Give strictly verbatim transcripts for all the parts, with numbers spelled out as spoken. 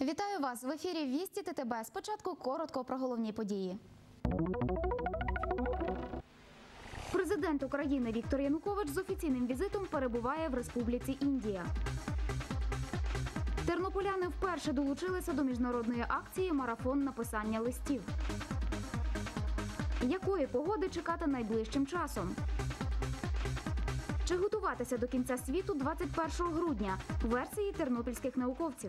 Вітаю вас! В ефірі «Вісті ТТБ». Спочатку коротко про головні події. Президент України Віктор Янукович з офіційним візитом перебуває в Республіці Індія. Тернополяни вперше долучилися до міжнародної акції «Марафон написання листів». Якої погоди чекати найближчим часом? Чи готуватися до кінця світу двадцять першого грудня? Версії тернопільських науковців.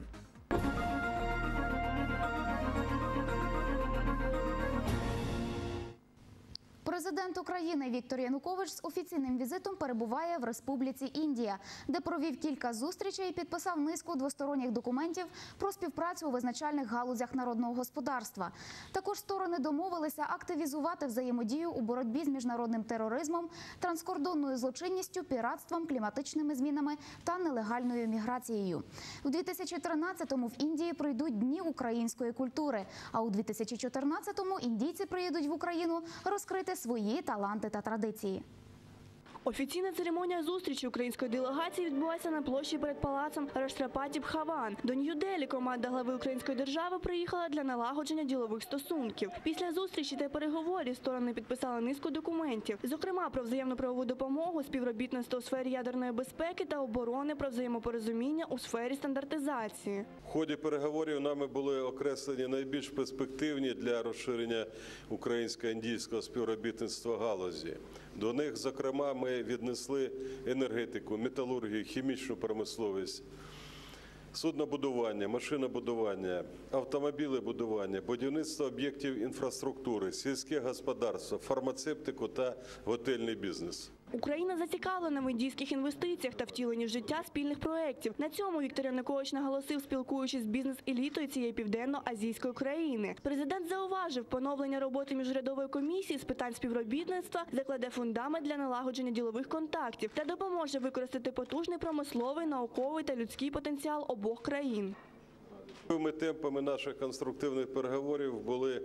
Президент України Віктор Янукович з офіційним візитом перебуває в Республіці Індія, де провів кілька зустрічей і підписав низку двосторонніх документів про співпрацю у визначальних галузях народного господарства. Також сторони домовилися активізувати взаємодію у боротьбі з міжнародним тероризмом, транскордонною злочинністю, піратством, кліматичними змінами та нелегальною міграцією. У дві тисячі тринадцятому в Індії пройдуть Дні української культури, а у дві тисячі чотирнадцятому індійці приїдуть в Україну розкрити свої таланти та традиції. Офіційна церемонія зустрічі української делегації відбулася на площі перед палацом Раштрапаті Бхаван. До Нью-Делі команда глави української держави приїхала для налагодження ділових стосунків. Після зустрічі та переговорів сторони підписали низку документів, зокрема про взаємну правову допомогу, співробітництво у сфері ядерної безпеки та оборони, про взаємопорозуміння у сфері стандартизації. В ході переговорів нами були окреслені найбільш перспективні для розширення українсько-індійського співробітництва галузі. До них, зокрема, ми віднесли енергетику, металургію, хімічну промисловість, суднобудування, машинобудування, автомобілебудування, будівництво об'єктів інфраструктури, сільське господарство, фармацевтику та готельний бізнес. Україна зацікавлена в індійських інвестиціях та втіленні в життя спільних проєктів. На цьому Віктор Янукович наголосив, спілкуючись з бізнес-елітою цієї південно-азійської країни. Президент зауважив, поновлення роботи міжурядової комісії з питань співробітництва закладе фундамент для налагодження ділових контактів та допоможе використати потужний промисловий, науковий та людський потенціал обох країн. Новими темпами наших конструктивних переговорів були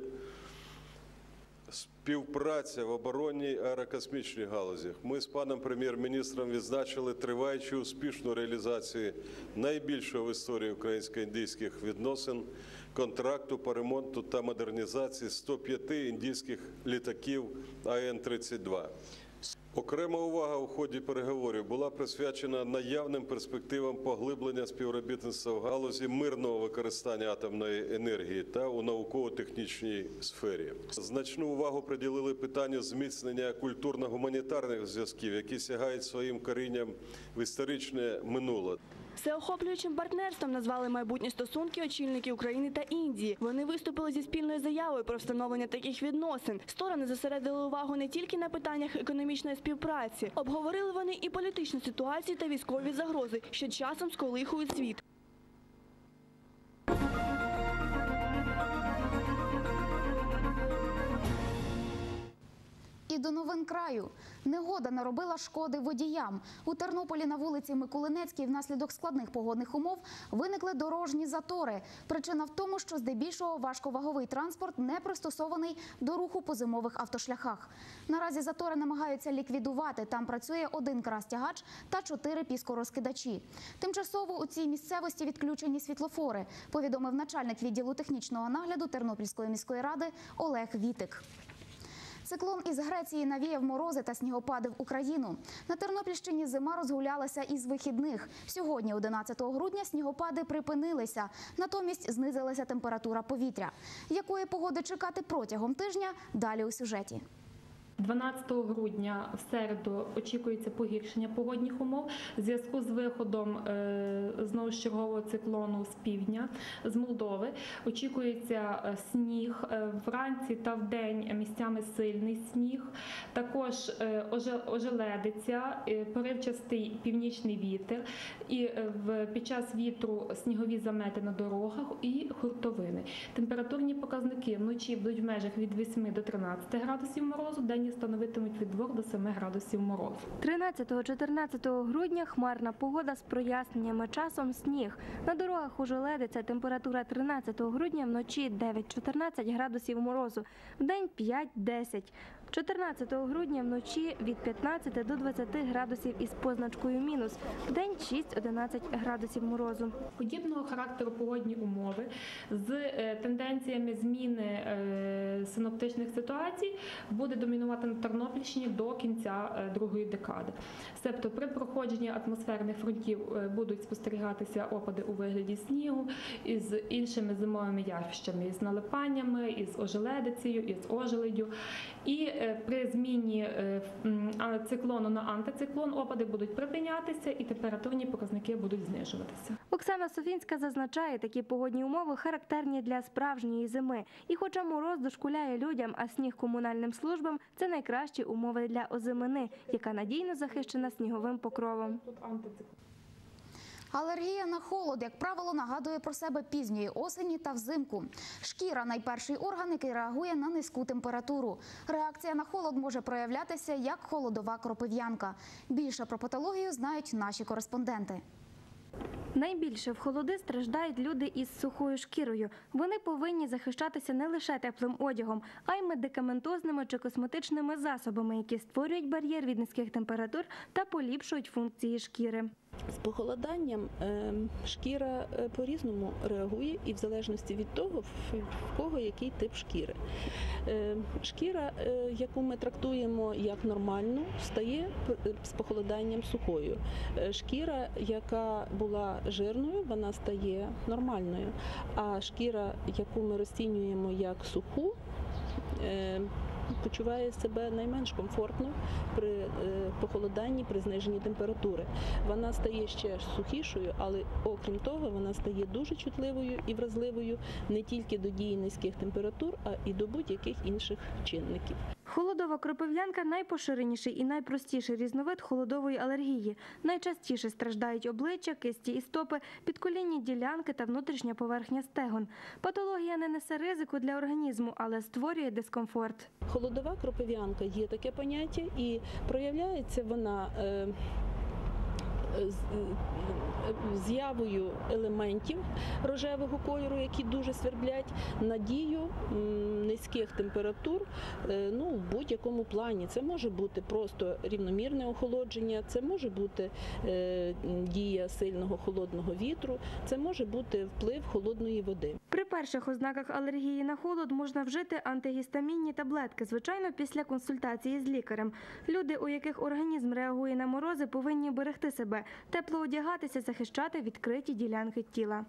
співпраця в оборонній аерокосмічній галузі. Ми з паном прем'єр-міністром відзначили триваючу успішну реалізацію найбільшого в історії українсько-індійських відносин контракту по ремонту та модернізації сто п'яти індійських літаків А Н тридцять два. Окрема увага у ході переговорів була присвячена наявним перспективам поглиблення співробітництва в галузі мирного використання атомної енергії та у науково-технічній сфері. Значну увагу приділили питанню зміцнення культурно-гуманітарних зв'язків, які сягають своїм корінням в історичне минуле. Всеохоплюючим партнерством назвали майбутні стосунки очільники України та Індії. Вони виступили зі спільною заявою про встановлення таких відносин. Сторони зосередили увагу не тільки на питаннях економічної співпраці. Обговорили вони і політичну ситуацію та військові загрози, що часом сколихують світ. І до новин краю. Негода наробила шкоди водіям. У Тернополі на вулиці Миколинецькій внаслідок складних погодних умов виникли дорожні затори. Причина в тому, що здебільшого важковаговий транспорт не пристосований до руху по зимових автошляхах. Наразі затори намагаються ліквідувати. Там працює один крас-тягач та чотири піскорозкидачі. Тимчасово у цій місцевості відключені світлофори, повідомив начальник відділу технічного нагляду Тернопільської міської ради Олег Вітик. Циклон із Греції навіяв морози та снігопади в Україну. На Тернопільщині зима розгулялася із вихідних. Сьогодні, одинадцятого грудня, снігопади припинилися. Натомість знизилася температура повітря. Якої погоди чекати протягом тижня – далі у сюжеті. дванадцятого грудня в середу очікується погіршення погодних умов в зв'язку з виходом е, знову ж чергового циклону з півдня, з Молдови. Очікується сніг е, вранці та вдень місцями сильний сніг. Також е, ожеледиця, е, поривчастий північний вітер і е, в, під час вітру снігові замети на дорогах і хуртовини. Температурні показники вночі будуть в межах від восьми до тринадцяти градусів морозу, денні температурі становитимуть від двох до семи градусів морозу. тринадцятого-чотирнадцятого грудня хмарна погода з проясненнями, часом сніг. На дорогах ожеледиться, температура тринадцятого грудня вночі дев'ять-чотирнадцять градусів морозу, вдень п'ять-десять. чотирнадцятого грудня вночі від п'ятнадцяти до двадцяти градусів із позначкою мінус, вдень шість-одинадцять градусів морозу. Подібного характеру погодні умови з е, тенденціями зміни е, синоптичних ситуацій буде домінувати на Тернопільщині до кінця е, другої декади. Тобто при проходженні атмосферних фронтів е, будуть спостерігатися опади у вигляді снігу із іншими зимовими явищами, із налипаннями, із ожеледицею, із ожеледдю. І е, при зміні е, м, а, циклону на антициклон опади будуть припинятися і температурні показники будуть знижуватися. Оксана Софінська зазначає, такі погодні умови характерні для справжньої зими. І хоча мороз дошкуляє людям, а сніг комунальним службам – це найкращі умови для озимини, яка надійно захищена сніговим покровом. Тут антициклон. Алергія на холод, як правило, нагадує про себе пізньої осені та взимку. Шкіра – найперший орган, який реагує на низьку температуру. Реакція на холод може проявлятися як холодова кропив'янка. Більше про патологію знають наші кореспонденти. Найбільше в холоди страждають люди із сухою шкірою. Вони повинні захищатися не лише теплим одягом, а й медикаментозними чи косметичними засобами, які створюють бар'єр від низьких температур та поліпшують функції шкіри. З похолоданням е, шкіра е, по-різному реагує і в залежності від того, в, в кого який тип шкіри. Е, шкіра, е, яку ми трактуємо як нормальну, стає з похолоданням сухою. Е, шкіра, яка була жирною, вона стає нормальною. А шкіра, яку ми розцінюємо як суху, е, почуває себе найменш комфортно при е, похолоданні, при зниженні температури. Вона стає ще сухішою, але окрім того, вона стає дуже чутливою і вразливою не тільки до дії низьких температур, а і до будь-яких інших чинників. Холодова кропив'янка – найпоширеніший і найпростіший різновид холодової алергії. Найчастіше страждають обличчя, кисті і стопи, підколінні ділянки та внутрішня поверхня стегон. Патологія не несе ризику для організму, але створює дискомфорт. Холодова кропив'янка є таке поняття і проявляється вона е, з- з'явою елементів рожевого кольору, які дуже сверблять, на дію м, низьких температур е, ну, в будь-якому плані. Це може бути просто рівномірне охолодження, це може бути е, дія сильного холодного вітру, це може бути вплив холодної води. При перших ознаках алергії на холод можна вжити антигістамінні таблетки, звичайно, після консультації з лікарем. Люди, у яких організм реагує на морози, повинні берегти себе, тепло одягатися, захищати відкриті ділянки тіла.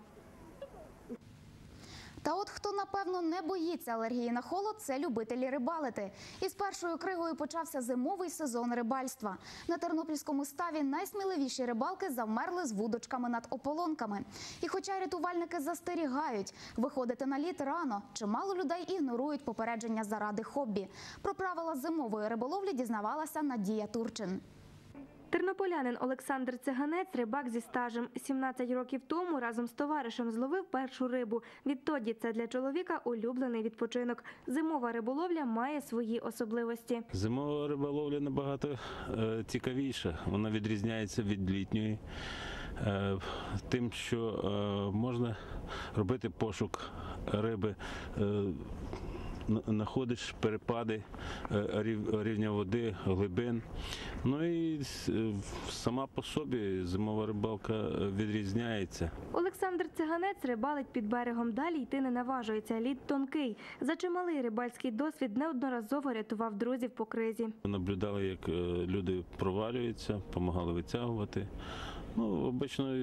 Та от хто, напевно, не боїться алергії на холод – це любителі рибалити. Із першою кригою почався зимовий сезон рибальства. На Тернопільському ставі найсміливіші рибалки завмерли з вудочками над ополонками. І хоча рятувальники застерігають, виходити на лід рано, чимало людей ігнорують попередження заради хобі. Про правила зимової риболовлі дізнавалася Надія Турчин. Тернополянин Олександр Циганець – рибак зі стажем. сімнадцять років тому разом з товаришем зловив першу рибу. Відтоді це для чоловіка улюблений відпочинок. Зимова риболовля має свої особливості. Зимова риболовля набагато е, цікавіша. Вона відрізняється від літньої е, тим, що е, можна робити пошук риби. Е, Находиш перепади рівня води, глибин. Ну і сама по собі зимова рибалка відрізняється. Олександр Циганець рибалить під берегом, далі йти не наважується. Лід тонкий. За чималий рибальський досвід неодноразово рятував друзів по кризі. Наблюдали, як люди провалюються, допомагали витягувати. Ну, обично,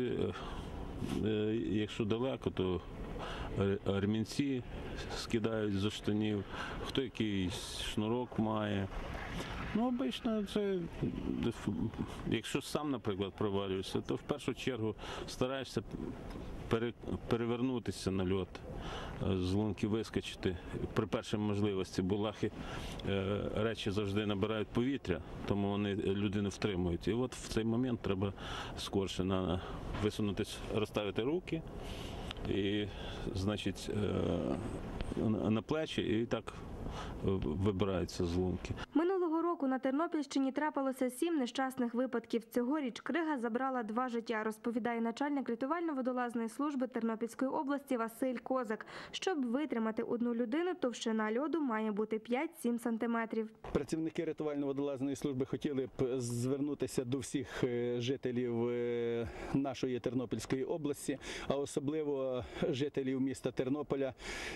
якщо далеко, то ремінці скидають зі штанів, хто якийсь шнурок має. Ну, обично це, якщо сам, наприклад, провалюєшся, то в першу чергу стараєшся пере, перевернутися на льот, з лунки вискочити при першій можливості, бо лахи речі завжди набирають повітря, тому вони людину втримують. І от в цей момент треба скорше на, висунутися, розставити руки, і, значить, на плечі і так вибираються з лунки. Минулого року на Тернопільщині трапилося сім нещасних випадків. Цьогоріч крига забрала два життя, розповідає начальник рятувально-водолазної служби Тернопільської області Василь Козак. Щоб витримати одну людину, товщина льоду має бути п'ять-сім сантиметрів. Працівники рятувально-водолазної служби хотіли б звернутися до всіх жителів нашої Тернопільської області, а особливо жителів міста Тернополя,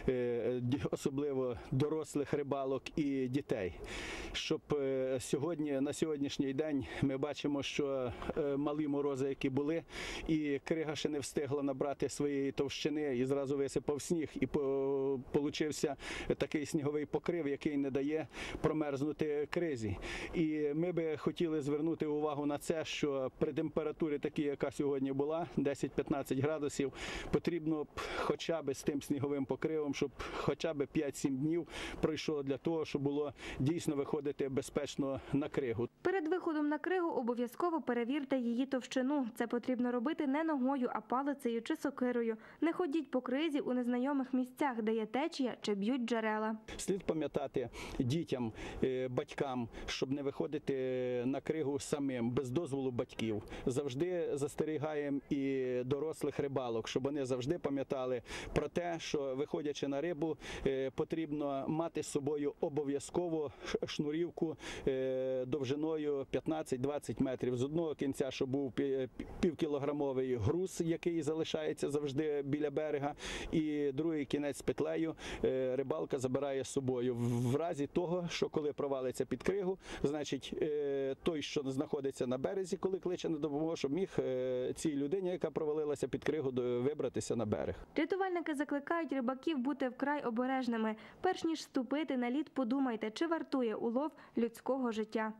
особливо дорослих рибалок і дітей. Щоб сьогодні, на сьогоднішній день ми бачимо, що малі морози, які були, і крига ще не встигла набрати своєї товщини, і зразу висипав сніг, і получився такий сніговий покрив, який не дає промерзнути кризі. І ми би хотіли звернути увагу на це, що при температурі такій, яка сьогодні була, десять-п'ятнадцять градусів, потрібно б хоча б з тим сніговим покривом, щоб хоча б п'ять-сім днів пройшло для того, щоб було дійсно виходити безпечно на кригу. Перед виходом на кригу обов'язково перевірте її товщину. Це потрібно робити не ногою, а палицею чи сокирою. Не ходіть по кризі у незнайомих місцях, де є течія чи б'ють джерела. Слід пам'ятати дітям, батькам, щоб не виходити на кригу самим, без дозволу батьків. Завжди застерігаємо і дорослих рибалок, щоб вони завжди пам'ятали про те, що, виходячи на рибу, потрібно мати з собою обов'язково шнурівку довжиною п'ятнадцять-двадцять метрів. З одного кінця, щоб був півкілограмовий груз, який залишається завжди біля берега, і другий кінець з петлею рибалка забирає з собою. В разі того, що коли провалиться під кригу, значить той, що знаходиться на березі, коли кличе на допомогу, щоб міг цій людині, яка провалилася під кригу, вибратися на берег. Рятувальники закликають рибаків бути вкрай обережними. Перш ніж ступити на лід, подумайте, чи вартує улов людського життя.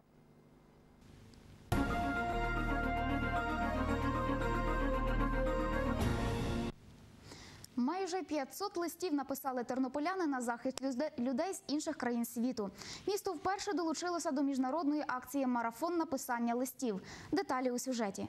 Майже п'ятсот листів написали тернополяни на захист людей з інших країн світу. Місто вперше долучилося до міжнародної акції «Марафон написання листів». Деталі у сюжеті.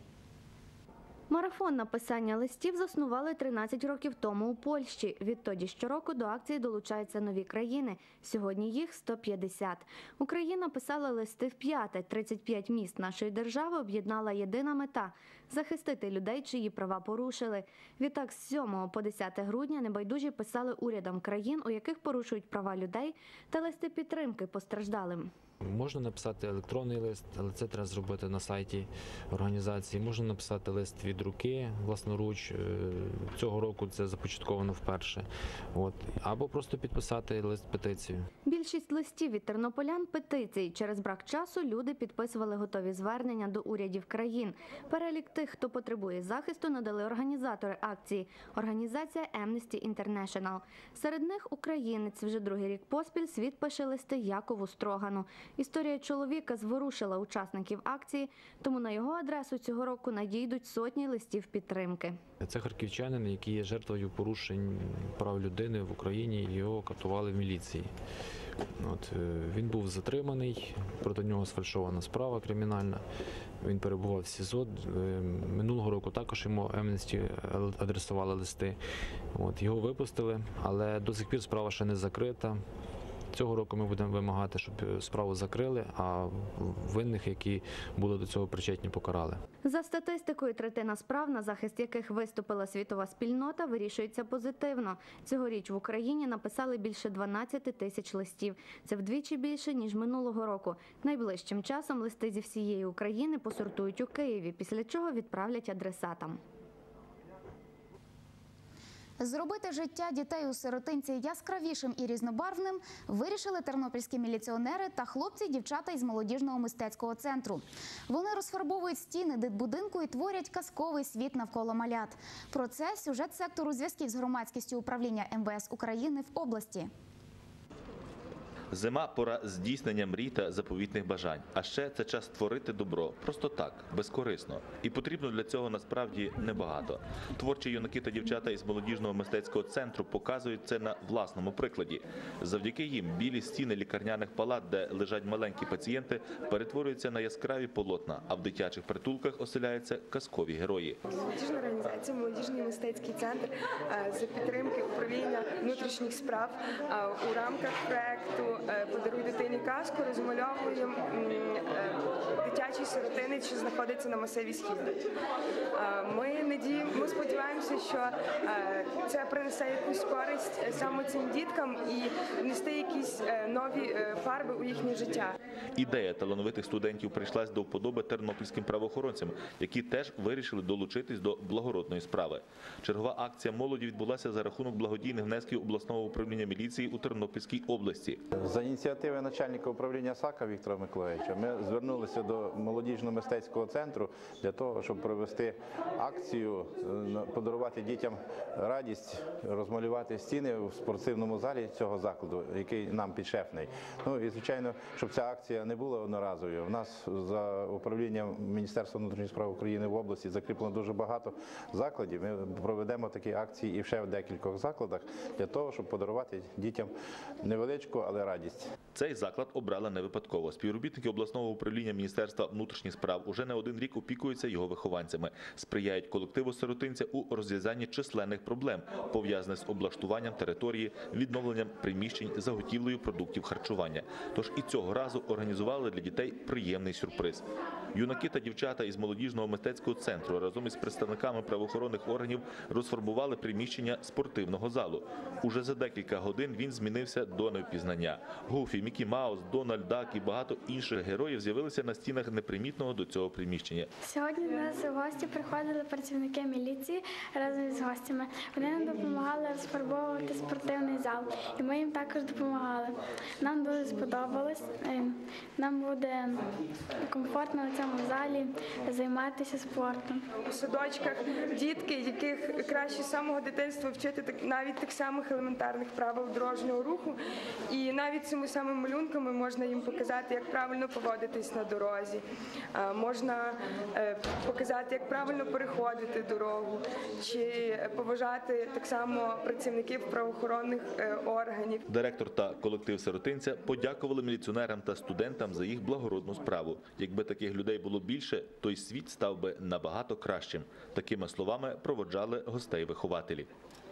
Марафон написання листів заснували тринадцять років тому у Польщі. Відтоді щороку до акції долучаються нові країни. Сьогодні їх сто п'ятдесят. Україна писала листи вп'яте. тридцять п'ять міст нашої держави об'єднала єдина мета – захистити людей, чиї права порушили. Відтак з сьомого по десяте грудня небайдужі писали урядам країн, у яких порушують права людей, та листи підтримки постраждалим. Можна написати електронний лист, але це треба зробити на сайті організації. Можна написати лист від руки, власноруч. Цього року це започатковано вперше. От. Або просто підписати лист-петицію. Більшість листів від тернополян – петицій. Через брак часу люди підписували готові звернення до урядів країн. Перелік тих, хто потребує захисту, надали організатори акції – організація Amnesty International. Серед них українець. Вже другий рік поспіль світ пише листи Якову Строгану. Історія чоловіка зворушила учасників акції, тому на його адресу цього року надійдуть сотні листів підтримки. Це харківчанин, який є жертвою порушень прав людини в Україні, його катували в міліції. От, він був затриманий, проти нього сфальшована справа кримінальна, він перебував в СІЗО. Минулого року також йому Amnesty адресували листи. От, його випустили, але до сих пір справа ще не закрита. Цього року ми будемо вимагати, щоб справу закрили, а винних, які були до цього причетні, покарали. За статистикою, третина справ, на захист яких виступила світова спільнота, вирішується позитивно. Цьогоріч в Україні написали більше дванадцяти тисяч листів. Це вдвічі більше, ніж минулого року. Найближчим часом листи зі всієї України посортують у Києві, після чого відправлять адресатам. Зробити життя дітей у сиротинці яскравішим і різнобарвним вирішили тернопільські міліціонери та хлопці й дівчата із молодіжного мистецького центру. Вони розфарбовують стіни дитбудинку і творять казковий світ навколо малят. Про це сюжет сектору зв'язків з громадськістю управління Ем Ве Ес України в області. Зима – пора здійснення мрій та заповітних бажань. А ще це час творити добро. Просто так, безкорисно. І потрібно для цього насправді небагато. Творчі юнаки та дівчата із молодіжного мистецького центру показують це на власному прикладі. Завдяки їм білі стіни лікарняних палат, де лежать маленькі пацієнти, перетворюються на яскраві полотна, а в дитячих притулках оселяються казкові герої. Молодіжна організація «Молодіжний мистецький центр» за підтримки управління внутрішніх справ у рамках проекту «Подаруй дитині казку» розмальовуємо дитячий сиротинець, що знаходиться на масиві Схід. Ми надіємо, ми сподіваємося, що це принесе якусь користь саме цим діткам і внести якісь нові фарби у їхнє життя. Ідея талановитих студентів прийшлась до вподоби тернопільським правоохоронцям, які теж вирішили долучитись до благородної справи. Чергова акція молоді відбулася за рахунок благодійних внесків обласного управління міліції у Тернопільській області. За ініціативи начальника управління САКа Віктора Миколаївича ми звернулися до молодіжного мистецького центру для того, щоб провести акцію, подарувати дітям радість, розмалювати стіни в спортивному залі цього закладу, який нам підшефний. Ну і, звичайно, щоб ця акція не була одноразовою. У нас за управлінням Міністерства внутрішніх справ України в області закріплено дуже багато закладів. Ми проведемо такі акції і ще в декількох закладах для того, щоб подарувати дітям невеличку, але радість. Цей заклад обрала не випадково. Співробітники обласного управління Міністерства внутрішніх справ уже не один рік опікуються його вихованцями, сприяють колективу сиротинця у розв'язанні численних проблем, пов'язаних з облаштуванням території, відновленням приміщень, заготівлею продуктів харчування. Тож і цього разу організували для дітей приємний сюрприз. Юнаки та дівчата із молодіжного мистецького центру разом із представниками правоохоронних органів розфарбували приміщення спортивного залу. Уже за декілька годин він змінився до невпізнання. Гуфі, Мікі Маус, Дональд Дак і багато інших героїв з'явилися на стінах непримітного до цього приміщення. Сьогодні до нас у гості приходили працівники міліції разом із гостями. Вони нам допомагали розфарбовувати спортивний зал, і ми їм також допомагали. Нам дуже сподобалось. Нам буде комфортно у цьому залі займатися спортом. У садочках дітки, яких краще з самого дитинства вчити навіть тих самих елементарних правил дорожнього руху, і навіть цими самими малюнками можна їм показати, як правильно поводитись на дорозі, можна показати, як правильно переходити дорогу, чи поважати так само працівників правоохоронних органів. Директор та колектив сиротинця подякували міліціонерам та студентам за їх благородну справу. Якби таких людей було більше, то й світ став би набагато кращим. Такими словами проводжали гостей-вихователі.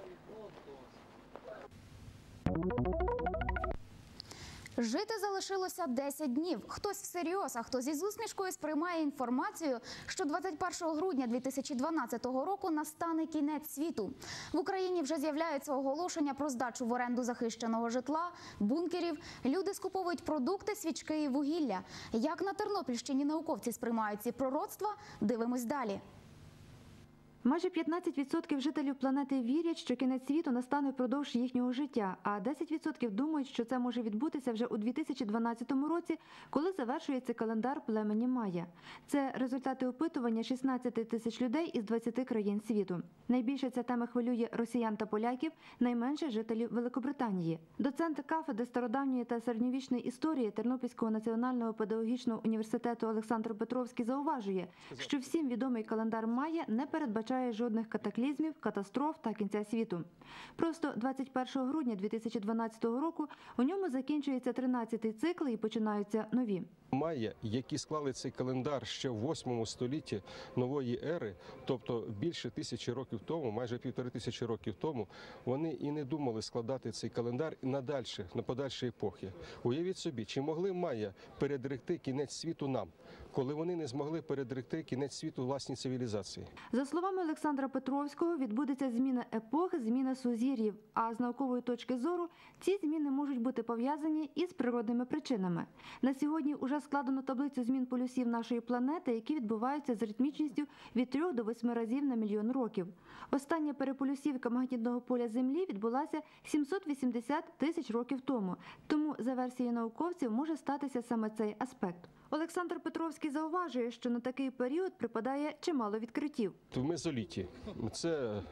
Жити залишилося десять днів. Хтось всерйоз, а хтось із усмішкою сприймає інформацію, що двадцять першого грудня дві тисячі дванадцятого року настане кінець світу. В Україні вже з'являються оголошення про здачу в оренду захищеного житла, бункерів. Люди скуповують продукти, свічки і вугілля. Як на Тернопільщині науковці сприймають ці пророцтва, дивимось далі. Майже п'ятнадцять відсотків жителів планети вірять, що кінець світу настане впродовж їхнього життя, а десять відсотків думають, що це може відбутися вже у дві тисячі дванадцятому році, коли завершується календар племені Майя. Це результати опитування шістнадцяти тисяч людей із двадцяти країн світу. Найбільше ця тема хвилює росіян та поляків, найменше жителів Великобританії. Доцент кафедри стародавньої та середньовічної історії Тернопільського національного педагогічного університету Олександр Петровський зауважує, що всім відомий календар Майя не передбачає жодних катаклізмів, катастроф та кінця світу. Просто двадцять першого грудня дві тисячі дванадцятого року у ньому закінчується тринадцятий цикл і починаються нові. Майя, які склали цей календар ще в восьмому столітті нової ери, тобто більше тисячі років тому, майже півтори тисячі років тому, вони і не думали складати цей календар на дальше, на подальші епохи. Уявіть собі, чи могли Майя передректи кінець світу нам, коли вони не змогли передректи кінець світу власній цивілізації? За словами Олександра Петровського, відбудеться зміна епох, зміна сузір'їв, а з наукової точки зору ці зміни можуть бути пов'язані із природними причинами. На сьогодні уже складено таблицю змін полюсів нашої планети, які відбуваються з ритмічністю від трьох до восьми разів на мільйон років. Остання переполюсівка магнітного поля Землі відбулася сімсот вісімдесят тисяч років тому. Тому майбутньому, за версією науковців, може статися саме цей аспект. Олександр Петровський зауважує, що на такий період припадає чимало відкриттів. В мезоліті це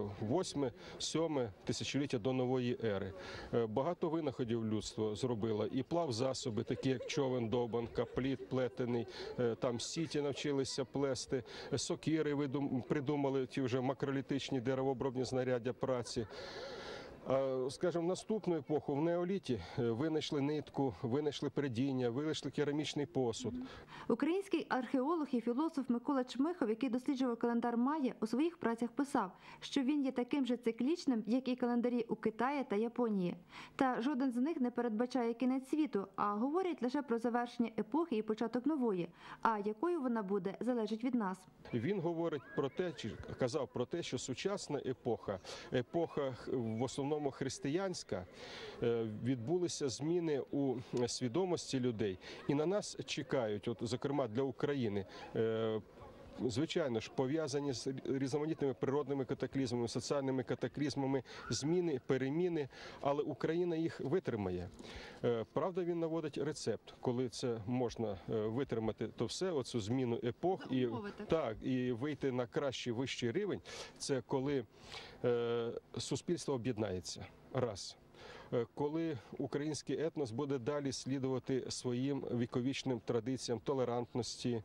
восьме-сьоме тисячоліття до нової ери. Багато винаходів людство зробило. І плавзасоби, такі як човен, добанка, плід плетений, там сіті навчилися плести, сокири придумали ті вже макролітичні деревообробні знаряддя праці. Скажімо, в наступну епоху, в неоліті, винайшли нитку, винайшли прядіння, винайшли керамічний посуд. Український археолог і філософ Микола Чмихов, який досліджував календар Майя, у своїх працях писав, що він є таким же циклічним, як і календарі у Китаї та Японії. Та жоден з них не передбачає кінець світу, а говорять лише про завершення епохи і початок нової. А якою вона буде, залежить від нас. Він говорить про те, чи казав про те, що сучасна епоха, епоха в основному християнська, відбулися зміни у свідомості людей, і на нас чекають, от, зокрема для України, звичайно ж, пов'язані з різноманітними природними катаклізмами, соціальними катаклізмами, зміни, переміни, але Україна їх витримає. Правда, він наводить рецепт, коли це можна витримати, то все, оцю зміну епох і, так, і вийти на кращий, вищий рівень, це коли е, суспільство об'єднається. Раз. Коли український етнос буде далі слідувати своїм віковічним традиціям толерантності,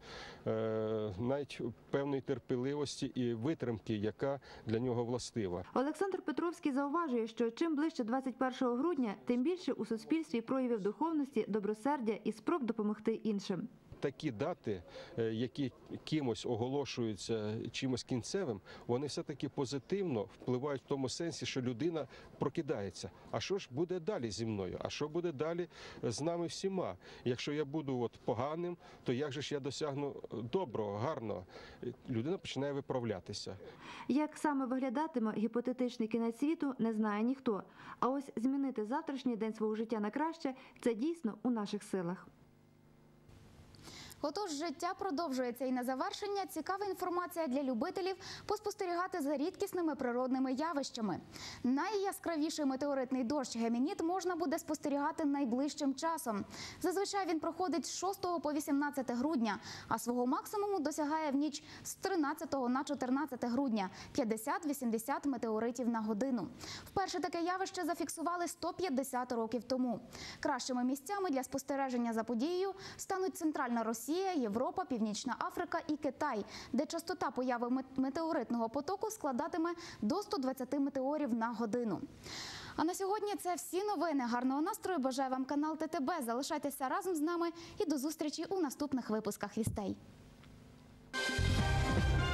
навіть певної терпеливості і витримки, яка для нього властива. Олександр Петровський зауважує, що чим ближче двадцять першого грудня, тим більше у суспільстві проявів духовності, добросердя і спроб допомогти іншим. Такі дати, які кимось оголошуються чимось кінцевим, вони все-таки позитивно впливають в тому сенсі, що людина прокидається. А що ж буде далі зі мною? А що буде далі з нами всіма? Якщо я буду от поганим, то як же ж я досягну доброго, гарного? Людина починає виправлятися. Як саме виглядатиме гіпотетичний кінець світу, не знає ніхто. А ось змінити завтрашній день свого життя на краще – це дійсно у наших силах. Отож, життя продовжується, і на завершення цікава інформація для любителів поспостерігати за рідкісними природними явищами. Найяскравіший метеоритний дощ Гемініт можна буде спостерігати найближчим часом. Зазвичай він проходить з шостого по вісімнадцяте грудня, а свого максимуму досягає в ніч з тринадцятого на чотирнадцяте грудня – п'ятдесят-вісімдесят метеоритів на годину. Вперше таке явище зафіксували сто п'ятдесят років тому. Кращими місцями для спостереження за подією стануть Центральна Росія, Європа, Північна Африка і Китай, де частота появи метеоритного потоку складатиме до ста двадцяти метеорів на годину. А на сьогодні це всі новини. Гарного настрою бажає вам канал Те Те Бе. Залишайтеся разом з нами і до зустрічі у наступних випусках «Вістей».